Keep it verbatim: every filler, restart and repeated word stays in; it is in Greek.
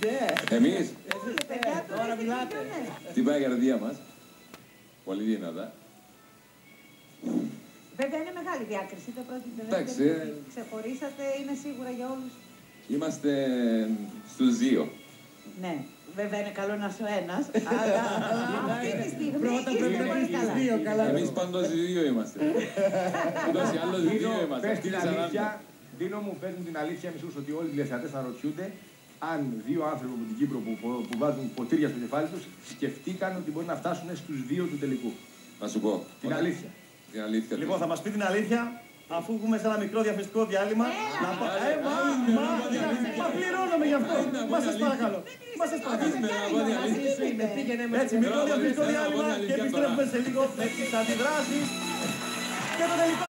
Εμείς. Τώρα μιλάτε. Τι πάει η καρδιά μας. Πολύ δυνατά. Βέβαια είναι μεγάλη διάκριση το πρώτο και το Εντάξει, δεύτερο. ε. Ξεχωρίσατε, είναι σίγουρα για όλους. Είμαστε στους δύο. Ναι, βέβαια είναι καλό να είσαι ο ένας, αλλά αυτή τη στιγμή Πρώτα είστε πρέπει να πολύ πεις καλά. δύο, καλά. Εμείς πάντως οι δύο είμαστε. Ούτως ή άλλως οι δύο είμαστε. Πες Αυτή την είναι σαράντα. αλήθεια, Δίνο μου, πες μου την αλήθεια μισούς ότι όλοι οι τηλεθεατές αναρωτιούνται αν δύο άνθρωποι από την Κύπρο που, που, που βάζουν ποτήρια στο κεφάλι τους σκεφτήκαν ότι μπορεί να φτάσουν στους δύο του τελικού. Να σου πω. Την αλήθεια. Την αλήθεια. Λοιπόν, θα μας πει την αλήθεια, αφού βγούμε σε ένα μικρό διαφημιστικό διάλειμμα. Να πα... Ε, μα, μα, μα πληρώνομαι γι' αυτό. Μα σας παρακαλώ. Μα σας παρακαλώ. Έτσι, μικρό διαφημιστικό διάλειμμα και επιστρέφουμε σε λίγο με τις αντιδράσεις και το τελικό.